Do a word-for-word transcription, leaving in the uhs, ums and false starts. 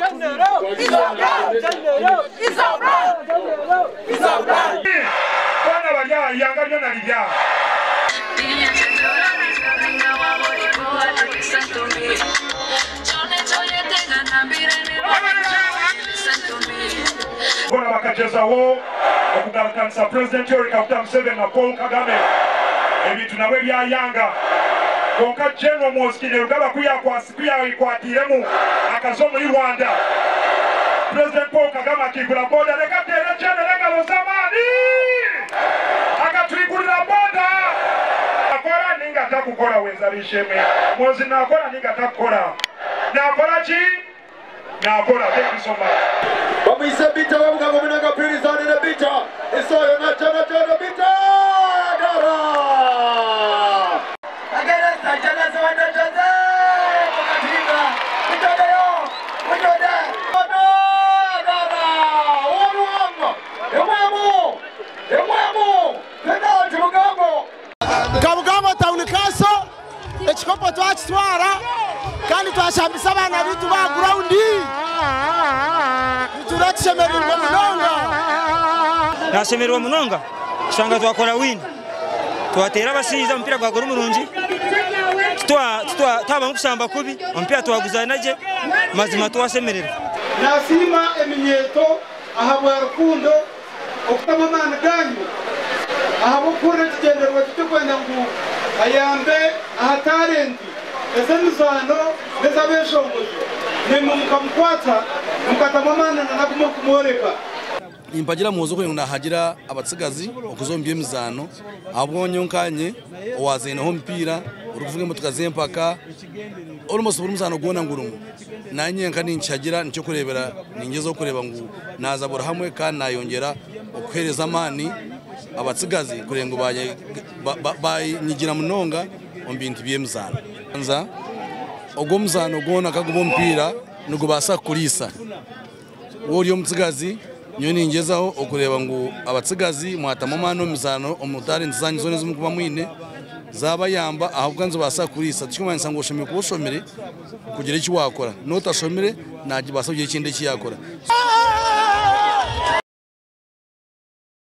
General, General, General, General. Bana bajya yanga ryo narijya. Bwana bakajezaho okugarukanisa President Yoweri Kaguta Museveni na Paul Kagame ebintu nawe bya yanga konka General Moskine rugaba kuyakwasi kuyayikwatiremu akazo muri Rwanda. President Paul Kagame akigura boda reka tere General ngabo zamani akatwigurira boda akora ninga takukora wenza bisheme mozi nakora ninga takukora nakora chi nakora. Thank you so much. Wamwise bita wabuga ngo minanga pirizani na bita isoyo na chana chana bita gara agera sajana zawanda chaza kukatinga bita yo kujoda gara oruwango emwamo emwamo penda chimugambo kabugambo tauni kaso ekikopo twakitwara kandi twashambisa abana bitu ba ground turatshemererwa munonga nashemererwa munonga shanga twakora win twatera abasiza mpira gwa gora umurungi twa twa taba mukushamba kubi mpira twaguzanaje mazima twasemererwa nasima eminyeto ahabwa rukundo okutamana ganyu ahabo kure kigenderwa kitukwenda ngo ayambe ahatarendi esemizano nezabeshongozo nimukamkwata mukatamamana na nakumoreka impagira muzo ko nahagira abatsigazi okuzombye emizano abonye nkanye owazene ho mpira uruvuge mutukaze mpaka almost buri muzano gona ngurumu nanye nka nincagira nicyo kurebera ningezo kureba ngo nazabura hamwe kandi nayongera okuhereza amani abatsigazi kurengo baye banyigira munonga ombintu byemuzano nza ogwo muzano gona kagubo mpira nugo basa kulisa wori omutsigazi nyoni ngezaho okureba ngo abatsigazi mwatamamano mizano omutare nzanyi zone zumukuba mwine zaba yamba ahubwo nzo basa kulisa tishumanya ngo ushomye kubushomere kugira iki wakora notashomere naji basabye ikindi kiyakora.